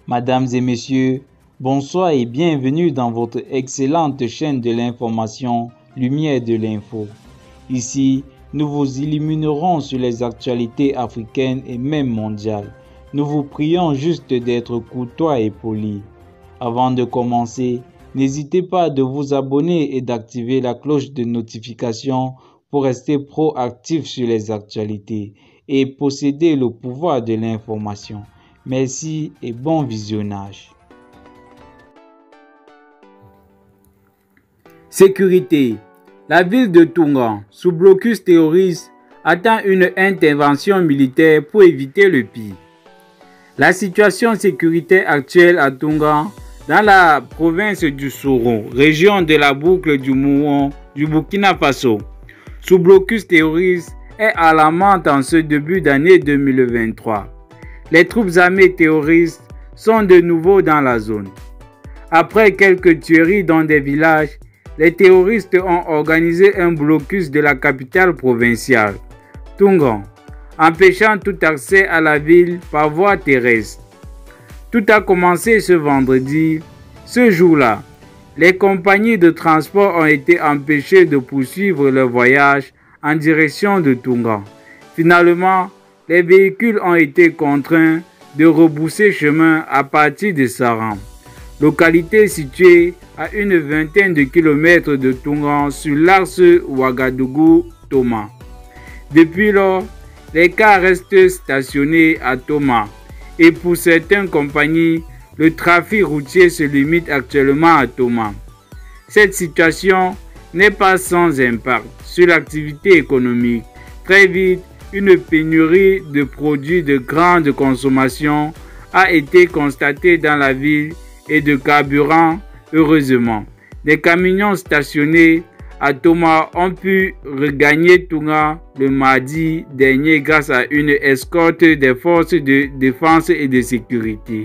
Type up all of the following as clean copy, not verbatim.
Mesdames et messieurs, bonsoir et bienvenue dans votre excellente chaîne de l'information Lumière de l'info. Ici, nous vous illuminerons sur les actualités africaines et même mondiales. Nous vous prions juste d'être courtois et polis. Avant de commencer, n'hésitez pas de vous abonner et d'activer la cloche de notification pour rester proactif sur les actualités et posséder le pouvoir de l'information. Merci et bon visionnage. Sécurité. La ville de Tonga, sous blocus terroriste, attend une intervention militaire pour éviter le pire. La situation sécuritaire actuelle à Tonga, dans la province du Soro, région de la boucle du Mouon, du Burkina Faso, sous blocus terroriste, est alarmante en ce début d'année 2023. Les troupes armées terroristes sont de nouveau dans la zone. Après quelques tueries dans des villages, les terroristes ont organisé un blocus de la capitale provinciale, Tonga, empêchant tout accès à la ville par voie terrestre. Tout a commencé ce vendredi. Ce jour-là, les compagnies de transport ont été empêchées de poursuivre leur voyage en direction de Tonga. Finalement, les véhicules ont été contraints de rebousser chemin à partir de Saram, localité située à une vingtaine de kilomètres de Tonga sur l'axe Ouagadougou-Toma. Depuis lors, les cars restent stationnés à Toma et pour certaines compagnies, le trafic routier se limite actuellement à Toma. Cette situation n'est pas sans impact sur l'activité économique. Très vite, une pénurie de produits de grande consommation a été constatée dans la ville et de carburant. Heureusement, les camions stationnés à Toma ont pu regagner Tonga le mardi dernier grâce à une escorte des forces de défense et de sécurité.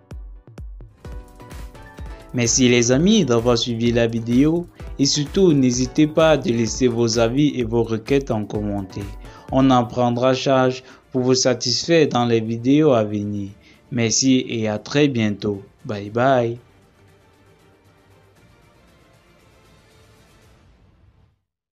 Merci les amis d'avoir suivi la vidéo et surtout n'hésitez pas de laisser vos avis et vos requêtes en commentaire. On en prendra charge pour vous satisfaire dans les vidéos à venir. Merci et à très bientôt. Bye bye.